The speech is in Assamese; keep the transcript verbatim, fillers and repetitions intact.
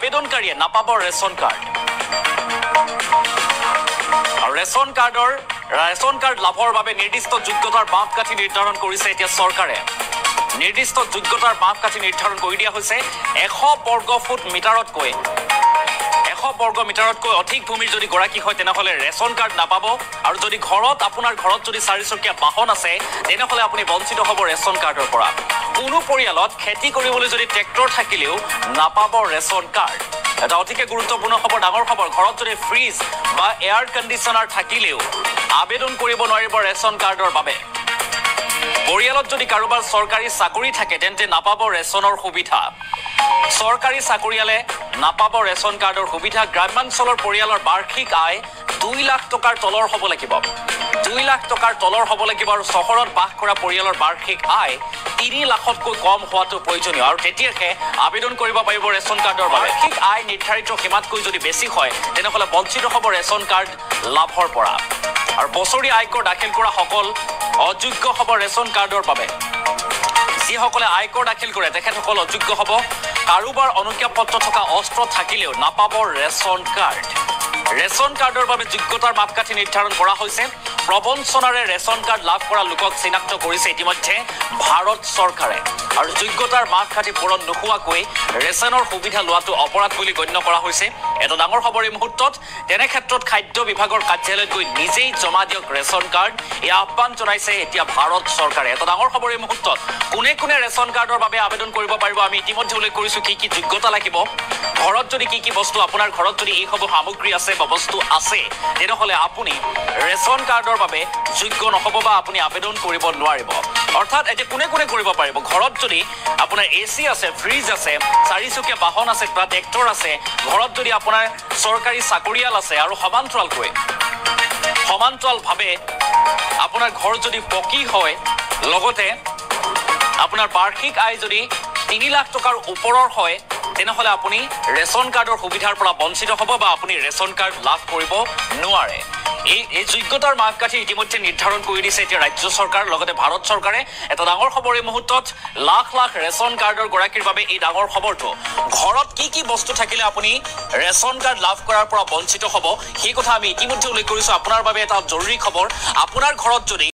আবেদনকাৰীয়ে নাপাব ৰেচন কাৰ্ড আৰু ৰেচন কাৰ্ডৰ ৰেচন কাৰ্ড লাভৰ বাবে নিৰ্দিষ্ট যোগ্যতাৰ মাপকাঠি নিৰ্ধাৰণ কৰিছে এতিয়া চৰকাৰে নিৰ্দিষ্ট যোগ্যতাৰ মাপকাঠি নিৰ্ধাৰণ কৰি দিয়া হৈছে এশ বৰ্গ ফুট মিটাৰতকৈ এশ বৰ্গ মিটাৰতকৈ অধিক ভূমিৰ যদি গৰাকী হয় তেনেহলে ৰেচন কাৰ্ড নাপাব আৰু যদি ঘৰত আপোনাৰ ঘৰত যদি চাৰিচকীয়া বাহন আছে তেনেহলে আপুনি বঞ্চিত হ'ব ৰেচন কাৰ্ডৰ পৰা কোনো পৰিয়ালত খেতি কৰিবলৈ যদি ট্ৰেক্টৰ থাকিলেও নাপাব ৰেচন কাৰ্ড এটা অতিকে গুৰুত্বপূৰ্ণ খবৰ ডাঙৰ খবৰ ঘৰত যদি ফ্ৰিজ বা এয়াৰ কণ্ডিচনাৰ থাকিলেও আবেদন কৰিব নোৱাৰিব ৰেচন কাৰ্ডৰ বাবে পৰিয়ালত যদি কাৰোবাৰ চৰকাৰী চাকৰি থাকে তেন্তে নাপাব ৰেচনৰ সুবিধা চৰকাৰী চাকৰিয়ালে নাপাব ৰেচন কাৰ্ডৰ সুবিধা গ্ৰামাঞ্চলৰ পৰিয়ালৰ বাৰ্ষিক আয় দুই লাখ টকাৰ তলৰ হ'ব লাগিব দুই লাখ টকাৰ তলৰ হ'ব লাগিব আৰু চহৰত বাস কৰা পৰিয়ালৰ বাৰ্ষিক আয় তিনি লাখতকৈ কম হোৱাটো প্ৰয়োজনীয় আৰু তেতিয়াহে আবেদন কৰিব পাৰিব ৰেচন কাৰ্ডৰ বাবে বাৰ্ষিক আয় নিৰ্ধাৰিত সীমাতকৈ যদি বেছি হয় তেনেহলে বঞ্চিত হ'ব ৰেচন কাৰ্ড লাভৰ পৰা আৰু বছৰি আয়কৰ দাখিল কৰা সকল অযোগ্য হ'ব ৰেচন কাৰ্ডৰ বাবে যিসকলে আয়কৰ দাখিল কৰে তেখেতসকল অযোগ্য হ'ব কাৰোবাৰ অনুজ্ঞাপত্ৰ থকা অস্ত্ৰ থাকিলেও নাপাব ৰেচন কাৰ্ড ৰেচন কাৰ্ডৰ বাবে যোগ্যতাৰ মাপকাঠি নিৰ্ধাৰণ কৰা হৈছে প্ৰবঞ্চনাৰে ৰেচন কাৰ্ড লাভ কৰা লোকক চিনাক্ত কৰিছে ইতিমধ্যে ভাৰত চৰকাৰে আৰু যোগ্যতাৰ মাপকাঠি পূৰণ নোহোৱাকৈ ৰেচনৰ সুবিধা লোৱাটো অপৰাধ বুলি গণ্য কৰা হৈছে এটা ডাঙৰ খবৰ এই মুহূৰ্তত তেনে ক্ষেত্ৰত খাদ্য বিভাগৰ কাৰ্যালয়ত গৈ নিজেই জমা দিয়ক ৰেচন কাৰ্ড এই আহ্বান জনাইছে এতিয়া ভাৰত চৰকাৰে এটা ডাঙৰ খবৰ এই মুহূৰ্তত কোনে কোনে ৰেচন কাৰ্ডৰ বাবে আবেদন কৰিব পাৰিব আমি ইতিমধ্যে উল্লেখ কৰিছো কি কি যোগ্যতা লাগিব ঘৰত যদি কি কি বস্তু আপোনাৰ ঘৰত যদি এই সব সামগ্ৰী আছে বা বস্তু আছে তেনেহলে আপুনি ৰেচন কাৰ্ডৰ বাবে যোগ্য নহব বা আপুনি আবেদন কৰিব নোৱাৰিব অৰ্থাৎ এতে কোনে কোনে কৰিব পাৰিব ঘৰত যদি আপোনাৰ এসি আছে ফ্ৰিজ আছে চাৰিচকীয়া বাহন আছে বা ট্ৰেক্টৰ আছে ঘৰত যদি আপোনাৰ চৰকাৰী চাকৰিয়াল আছে আৰু সমান্তৰালকৈ সমান্তৰালভাৱে আপোনাৰ ঘৰ যদি পকী হয় লগতে আপোনাৰ বাৰ্ষিক আয় যদি তিনি লাখ টকাৰ ওপৰৰ হয় তেনেহলে আপুনি ৰেচন কাৰ্ডৰ সুবিধাৰ পৰা বঞ্চিত হ'ব বা আপুনি ৰেচন কাৰ্ড লাভ কৰিব নোৱাৰে এই এই যোগ্যতাৰ মাপকাঠি ইতিমধ্যে নিৰ্ধাৰণ কৰি দিছে এতিয়া ৰাজ্য চৰকাৰ লগতে ভাৰত চৰকাৰে এটা ডাঙৰ খবৰ এই মুহূৰ্তত লাখ লাখ ৰেচন কাৰ্ডৰ গৰাকীৰ বাবে এই ডাঙৰ খবৰটো ঘৰত কি কি বস্তু থাকিলে আপুনি ৰেচন কাৰ্ড লাভ কৰাৰ পৰা বঞ্চিত হ'ব সেই কথা আমি ইতিমধ্যে উল্লেখ কৰিছো আপোনাৰ বাবে এটা জৰুৰী খবৰ আপোনাৰ ঘৰত যদি